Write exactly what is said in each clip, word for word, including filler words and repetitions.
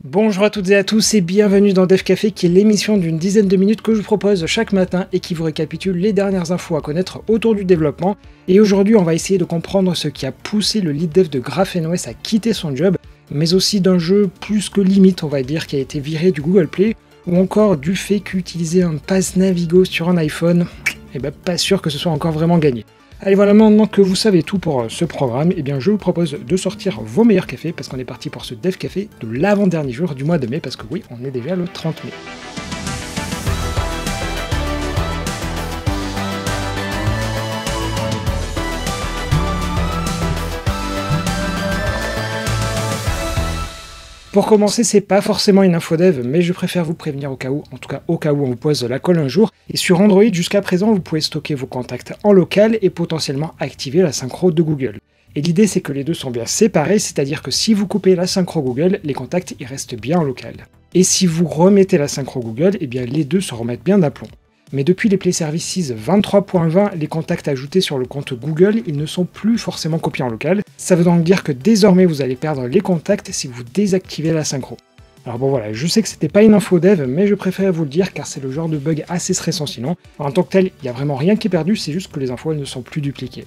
Bonjour à toutes et à tous et bienvenue dans Dev Café, qui est l'émission d'une dizaine de minutes que je vous propose chaque matin et qui vous récapitule les dernières infos à connaître autour du développement. Et aujourd'hui on va essayer de comprendre ce qui a poussé le lead dev de GrapheneOS à quitter son job, mais aussi d'un jeu plus que limite on va dire qui a été viré du Google Play, ou encore du fait qu'utiliser un pass Navigo sur un iPhone, et ben pas sûr que ce soit encore vraiment gagné. Allez, voilà, maintenant que vous savez tout pour ce programme, eh bien je vous propose de sortir vos meilleurs cafés parce qu'on est parti pour ce Dev Café de l'avant-dernier jour du mois de mai, parce que oui, on est déjà le trente mai. Pour commencer, c'est pas forcément une info dev, mais je préfère vous prévenir au cas où, en tout cas au cas où on vous pose la colle un jour. Et sur Android, jusqu'à présent, vous pouvez stocker vos contacts en local et potentiellement activer la synchro de Google. Et l'idée, c'est que les deux sont bien séparés, c'est-à-dire que si vous coupez la synchro Google, les contacts y restent bien en local. Et si vous remettez la synchro Google, eh bien les deux se remettent bien d'aplomb. Mais depuis les Play Services vingt-trois point vingt, les contacts ajoutés sur le compte Google, ils ne sont plus forcément copiés en local. Ça veut donc dire que désormais vous allez perdre les contacts si vous désactivez la synchro. Alors bon voilà, je sais que c'était pas une info dev, mais je préfère vous le dire car c'est le genre de bug assez stressant sinon. En tant que tel, il n'y a vraiment rien qui est perdu, c'est juste que les infos elles ne sont plus dupliquées.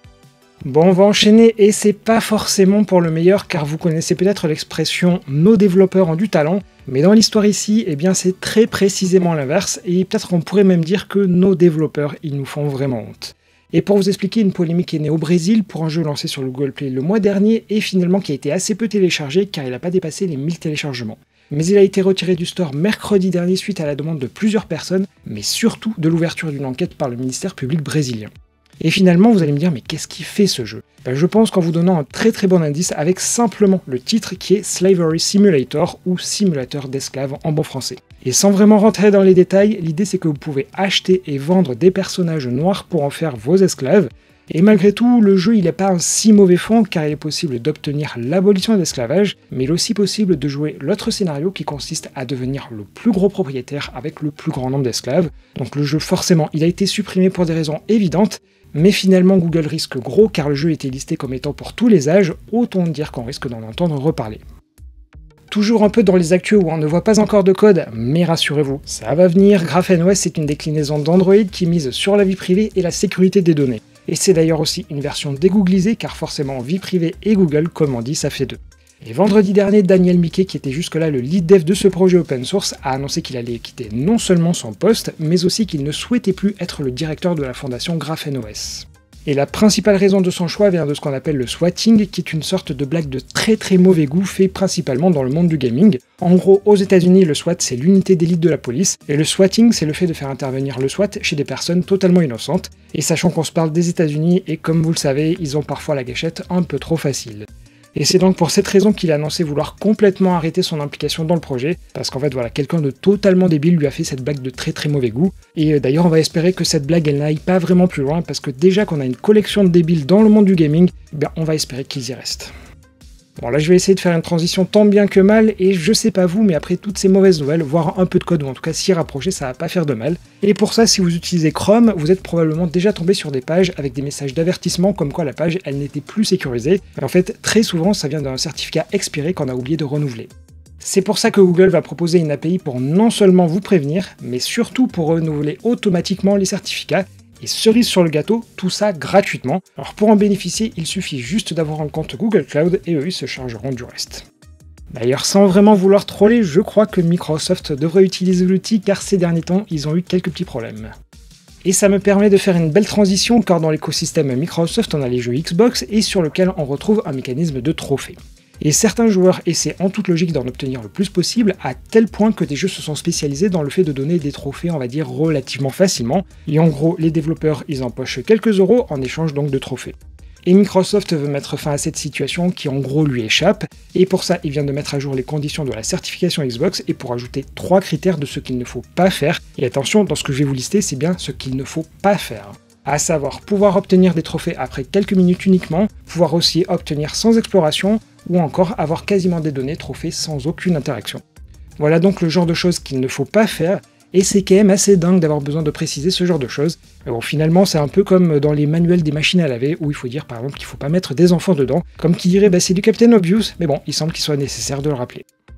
Bon, on va enchaîner et c'est pas forcément pour le meilleur car vous connaissez peut-être l'expression « nos développeurs ont du talent », mais dans l'histoire ici, eh bien c'est très précisément l'inverse et peut-être qu'on pourrait même dire que nos développeurs, ils nous font vraiment honte. Et pour vous expliquer, une polémique est née au Brésil pour un jeu lancé sur le Google Play le mois dernier et finalement qui a été assez peu téléchargé car il n'a pas dépassé les mille téléchargements. Mais il a été retiré du store mercredi dernier suite à la demande de plusieurs personnes, mais surtout de l'ouverture d'une enquête par le ministère public brésilien. Et finalement, vous allez me dire, mais qu'est-ce qui fait ce jeu? Ben, je pense qu'en vous donnant un très très bon indice avec simplement le titre qui est Slavery Simulator ou Simulateur d'esclaves en bon français. Et sans vraiment rentrer dans les détails, l'idée c'est que vous pouvez acheter et vendre des personnages noirs pour en faire vos esclaves. Et malgré tout, le jeu il n'est pas un si mauvais fond car il est possible d'obtenir l'abolition de l'esclavage, mais il est aussi possible de jouer l'autre scénario qui consiste à devenir le plus gros propriétaire avec le plus grand nombre d'esclaves. Donc le jeu forcément il a été supprimé pour des raisons évidentes, mais finalement Google risque gros car le jeu était listé comme étant pour tous les âges, autant dire qu'on risque d'en entendre reparler. Toujours un peu dans les actus où on ne voit pas encore de code, mais rassurez-vous, ça va venir, GrapheneOS c'est une déclinaison d'Android qui mise sur la vie privée et la sécurité des données. Et c'est d'ailleurs aussi une version dégooglisée car forcément vie privée et Google, comme on dit, ça fait deux. Et vendredi dernier, Daniel Miquet, qui était jusque-là le lead dev de ce projet open source, a annoncé qu'il allait quitter non seulement son poste, mais aussi qu'il ne souhaitait plus être le directeur de la fondation GrapheneOS. Et la principale raison de son choix vient de ce qu'on appelle le swatting, qui est une sorte de blague de très très mauvais goût fait principalement dans le monde du gaming. En gros, aux États-Unis, le SWAT c'est l'unité d'élite de la police, et le swatting c'est le fait de faire intervenir le SWAT chez des personnes totalement innocentes. Et sachant qu'on se parle des États-Unis, et comme vous le savez, ils ont parfois la gâchette un peu trop facile. Et c'est donc pour cette raison qu'il a annoncé vouloir complètement arrêter son implication dans le projet, parce qu'en fait voilà, quelqu'un de totalement débile lui a fait cette blague de très très mauvais goût, et d'ailleurs on va espérer que cette blague elle n'aille pas vraiment plus loin, parce que déjà qu'on a une collection de débiles dans le monde du gaming, eh bien on va espérer qu'ils y restent. Bon là je vais essayer de faire une transition tant bien que mal, et je sais pas vous, mais après toutes ces mauvaises nouvelles, voir un peu de code, ou en tout cas s'y rapprocher, ça va pas faire de mal. Et pour ça, si vous utilisez Chrome, vous êtes probablement déjà tombé sur des pages avec des messages d'avertissement comme quoi la page elle n'était plus sécurisée. Et en fait, très souvent ça vient d'un certificat expiré qu'on a oublié de renouveler. C'est pour ça que Google va proposer une A P I pour non seulement vous prévenir, mais surtout pour renouveler automatiquement les certificats. Et cerise sur le gâteau, tout ça gratuitement. Alors pour en bénéficier, il suffit juste d'avoir un compte Google Cloud et eux ils se chargeront du reste. D'ailleurs, sans vraiment vouloir troller, je crois que Microsoft devrait utiliser l'outil car ces derniers temps, ils ont eu quelques petits problèmes. Et ça me permet de faire une belle transition car dans l'écosystème Microsoft, on a les jeux Xbox et sur lequel on retrouve un mécanisme de trophée. Et certains joueurs essaient en toute logique d'en obtenir le plus possible, à tel point que des jeux se sont spécialisés dans le fait de donner des trophées, on va dire, relativement facilement. Et en gros, les développeurs, ils empochent quelques euros en échange donc de trophées. Et Microsoft veut mettre fin à cette situation qui en gros lui échappe, et pour ça il vient de mettre à jour les conditions de la certification Xbox et pour ajouter trois critères de ce qu'il ne faut pas faire. Et attention, dans ce que je vais vous lister, c'est bien ce qu'il ne faut pas faire. À savoir pouvoir obtenir des trophées après quelques minutes uniquement, pouvoir aussi obtenir sans exploration, ou encore avoir quasiment des données trophées sans aucune interaction. Voilà donc le genre de choses qu'il ne faut pas faire, et c'est quand même assez dingue d'avoir besoin de préciser ce genre de choses. Mais bon, finalement, c'est un peu comme dans les manuels des machines à laver, où il faut dire par exemple qu'il ne faut pas mettre des enfants dedans, comme qui dirait bah c'est du Captain Obvious, mais bon, il semble qu'il soit nécessaire de le rappeler.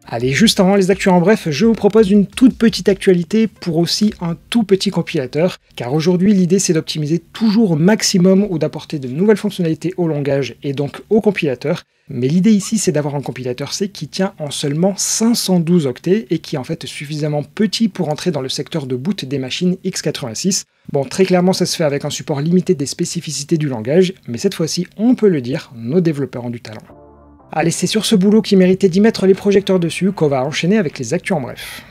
Allez, juste avant les actus en bref, je vous propose une toute petite actualité pour aussi un tout petit compilateur, car aujourd'hui l'idée c'est d'optimiser toujours au maximum ou d'apporter de nouvelles fonctionnalités au langage et donc au compilateur, mais l'idée ici c'est d'avoir un compilateur C qui tient en seulement cinq cent douze octets et qui est en fait suffisamment petit pour entrer dans le secteur de boot des machines x quatre-vingt-six. Bon, très clairement ça se fait avec un support limité des spécificités du langage, mais cette fois-ci on peut le dire, nos développeurs ont du talent. Allez, c'est sur ce boulot qui méritait d'y mettre les projecteurs dessus qu'on va enchaîner avec les actus en bref.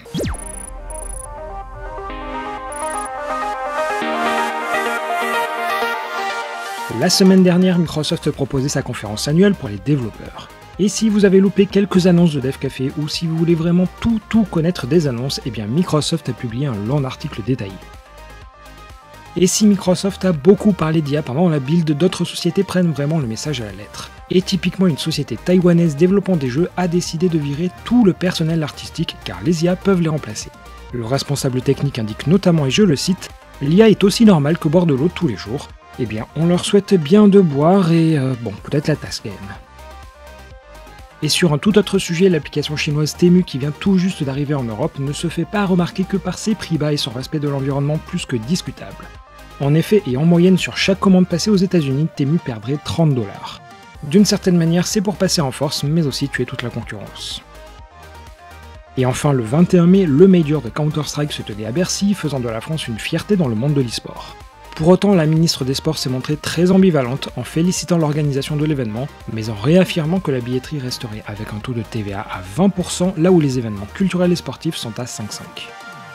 La semaine dernière, Microsoft proposait sa conférence annuelle pour les développeurs. Et si vous avez loupé quelques annonces de DevCafé ou si vous voulez vraiment tout tout connaître des annonces, eh bien Microsoft a publié un long article détaillé. Et si Microsoft a beaucoup parlé d'I A pendant la build, d'autres sociétés prennent vraiment le message à la lettre. Et typiquement une société taïwanaise développant des jeux a décidé de virer tout le personnel artistique car les I A peuvent les remplacer. Le responsable technique indique notamment, et je le cite, « L'I A est aussi normale qu'au bord de l'eau tous les jours. Eh bien, on leur souhaite bien de boire et, euh, bon, peut-être la tasse quand même. » Et sur un tout autre sujet, l'application chinoise Temu qui vient tout juste d'arriver en Europe ne se fait pas remarquer que par ses prix bas et son respect de l'environnement plus que discutable. En effet, et en moyenne sur chaque commande passée aux États-Unis, Temu perdrait trente dollars. D'une certaine manière, c'est pour passer en force, mais aussi tuer toute la concurrence. Et enfin, le vingt et un mai, le Major de Counter-Strike se tenait à Bercy, faisant de la France une fierté dans le monde de l'e-sport. Pour autant, la ministre des Sports s'est montrée très ambivalente en félicitant l'organisation de l'événement, mais en réaffirmant que la billetterie resterait avec un taux de T V A à vingt pour cent, là où les événements culturels et sportifs sont à cinq virgule cinq.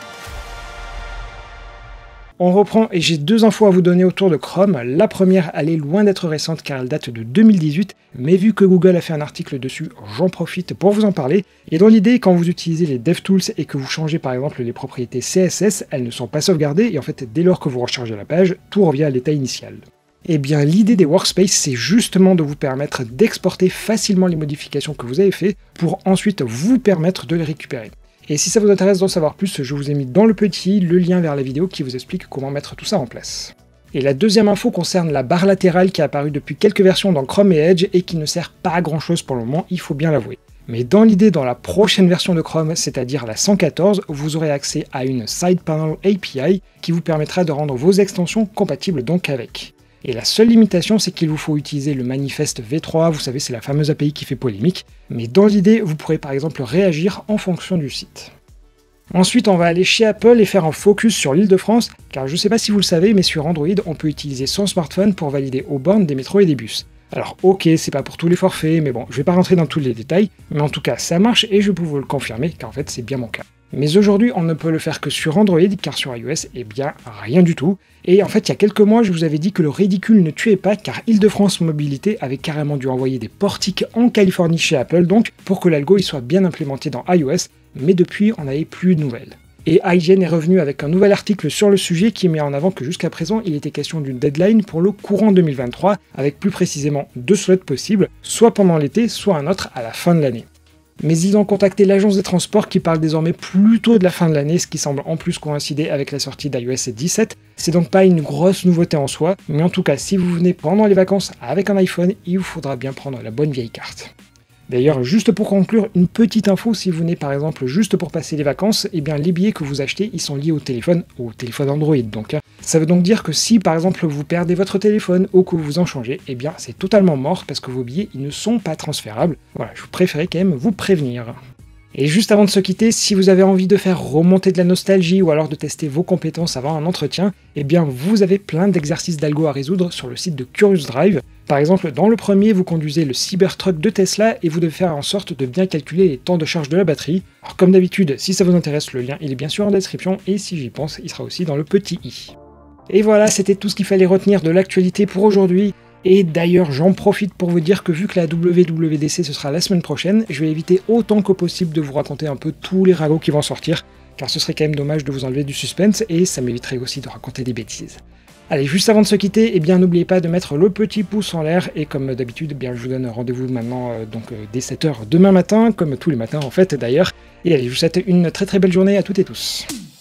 On reprend et j'ai deux infos à vous donner autour de Chrome. La première, elle est loin d'être récente car elle date de deux mille dix-huit, mais vu que Google a fait un article dessus, j'en profite pour vous en parler. Et dans l'idée, quand vous utilisez les DevTools et que vous changez par exemple les propriétés C S S, elles ne sont pas sauvegardées et en fait dès lors que vous rechargez la page, tout revient à l'état initial. Et bien l'idée des workspaces, c'est justement de vous permettre d'exporter facilement les modifications que vous avez faites pour ensuite vous permettre de les récupérer. Et si ça vous intéresse d'en savoir plus, je vous ai mis dans le petit le lien vers la vidéo qui vous explique comment mettre tout ça en place. Et la deuxième info concerne la barre latérale qui est apparue depuis quelques versions dans Chrome et Edge et qui ne sert pas à grand chose pour le moment, il faut bien l'avouer. Mais dans l'idée, dans la prochaine version de Chrome, c'est-à-dire la cent quatorze, vous aurez accès à une Side Panel A P I qui vous permettra de rendre vos extensions compatibles donc avec. Et la seule limitation, c'est qu'il vous faut utiliser le manifeste V trois, vous savez, c'est la fameuse A P I qui fait polémique, mais dans l'idée, vous pourrez par exemple réagir en fonction du site. Ensuite, on va aller chez Apple et faire un focus sur l'Île-de-France, car je sais pas si vous le savez, mais sur Android, on peut utiliser son smartphone pour valider aux bornes des métros et des bus. Alors ok, c'est pas pour tous les forfaits, mais bon, je vais pas rentrer dans tous les détails, mais en tout cas, ça marche et je peux vous le confirmer, car en fait, c'est bien mon cas. Mais aujourd'hui, on ne peut le faire que sur Android, car sur iOS, eh bien, rien du tout. Et en fait, il y a quelques mois, je vous avais dit que le ridicule ne tuait pas, car Île-de-France Mobilité avait carrément dû envoyer des portiques en Californie chez Apple, donc, pour que l'algo il soit bien implémenté dans iOS, mais depuis, on n'avait plus de nouvelles. Et I G N est revenu avec un nouvel article sur le sujet qui met en avant que jusqu'à présent, il était question d'une deadline pour le courant deux mille vingt-trois, avec plus précisément deux slots possibles, soit pendant l'été, soit un autre à la fin de l'année. Mais ils ont contacté l'agence des transports qui parle désormais plutôt de la fin de l'année, ce qui semble en plus coïncider avec la sortie d'iOS dix-sept. C'est donc pas une grosse nouveauté en soi, mais en tout cas si vous venez pendant les vacances avec un iPhone, il vous faudra bien prendre la bonne vieille carte. D'ailleurs, juste pour conclure, une petite info, si vous venez par exemple juste pour passer les vacances, eh bien les billets que vous achetez, ils sont liés au téléphone, au téléphone Android donc. Hein. Ça veut donc dire que si par exemple vous perdez votre téléphone ou que vous en changez, eh bien c'est totalement mort parce que vos billets ils ne sont pas transférables. Voilà, je vous préférais quand même vous prévenir. Et juste avant de se quitter, si vous avez envie de faire remonter de la nostalgie ou alors de tester vos compétences avant un entretien, eh bien vous avez plein d'exercices d'algo à résoudre sur le site de Curious Drive. Par exemple, dans le premier, vous conduisez le Cybertruck de Tesla et vous devez faire en sorte de bien calculer les temps de charge de la batterie. Alors comme d'habitude, si ça vous intéresse, le lien il est bien sûr en description et si j'y pense, il sera aussi dans le petit i. Et voilà, c'était tout ce qu'il fallait retenir de l'actualité pour aujourd'hui. Et d'ailleurs, j'en profite pour vous dire que vu que la W W D C ce sera la semaine prochaine, je vais éviter autant que possible de vous raconter un peu tous les ragots qui vont sortir, car ce serait quand même dommage de vous enlever du suspense et ça m'éviterait aussi de raconter des bêtises. Allez, juste avant de se quitter, eh bien n'oubliez pas de mettre le petit pouce en l'air et comme d'habitude, eh bien je vous donne rendez-vous maintenant euh, donc euh, dès sept heures demain matin, comme tous les matins en fait d'ailleurs. Et allez, je vous souhaite une très très belle journée à toutes et tous.